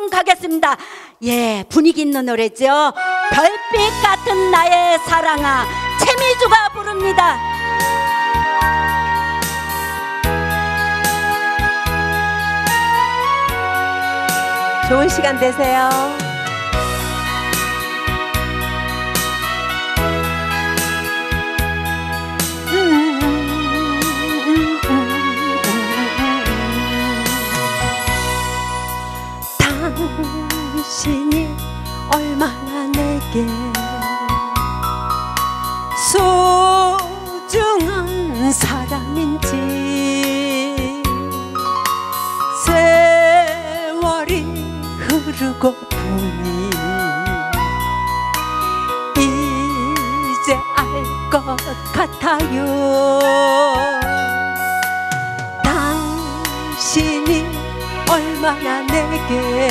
한번 가겠습니다. 예, 분위기 있는 노래죠. 별빛 같은 나의 사랑아, 최미주가 부릅니다. 좋은 시간 되세요. 당신이 얼마나 내게 소중한 사람인지 세월이 흐르고 보니 이제 알 것 같아요. 당신이 얼마나 내게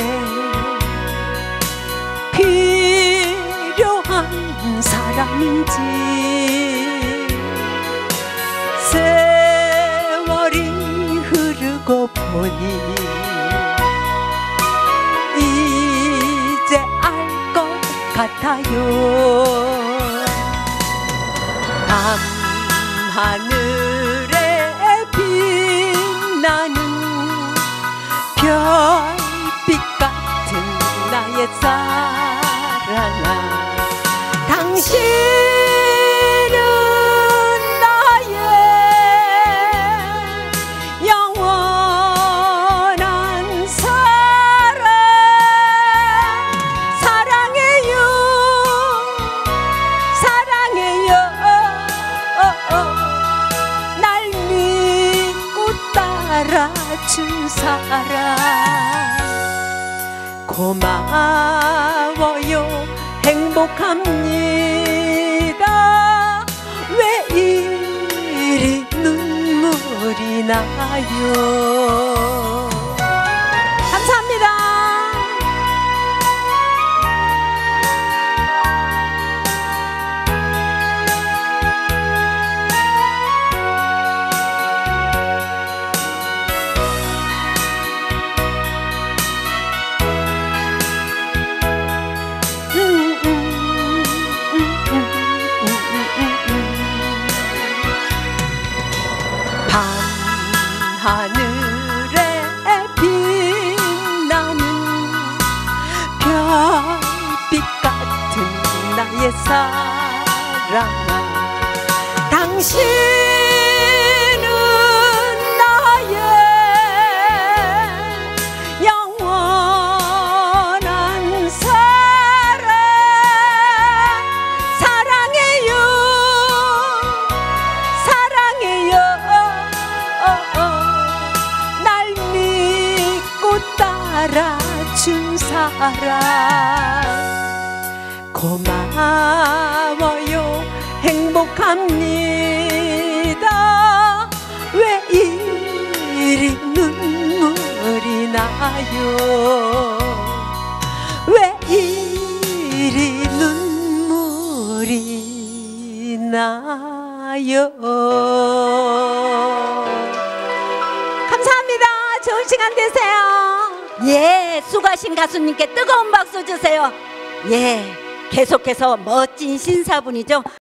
필요한 사람인지 세월이 흐르고 보니 이제 알 것 같아요. 밤하늘에 빛나는 별빛 같은 나의 사랑아, 당신은 나의 영원한 사랑. 사랑해요, 사랑해요. 날 믿고 따라준 사랑. 고마워요, 행복합니다. 왜 이리 눈물이 나요. 감사합니다. 밤하늘에 빛나는 별빛 같은 나의 사랑아, 당신은 나의 영원한 사랑. 사랑해요, 사랑해요. 날 믿고 따라준 사랑. 고마워요, 행복합니다. 왜 이리 눈물이 나요. 왜 이리 눈물이 나요. 감사합니다. 좋은 시간 되세요. 예, 수고하신 가수님께 뜨거운 박수 주세요. 예, 계속해서 멋진 신사분이죠.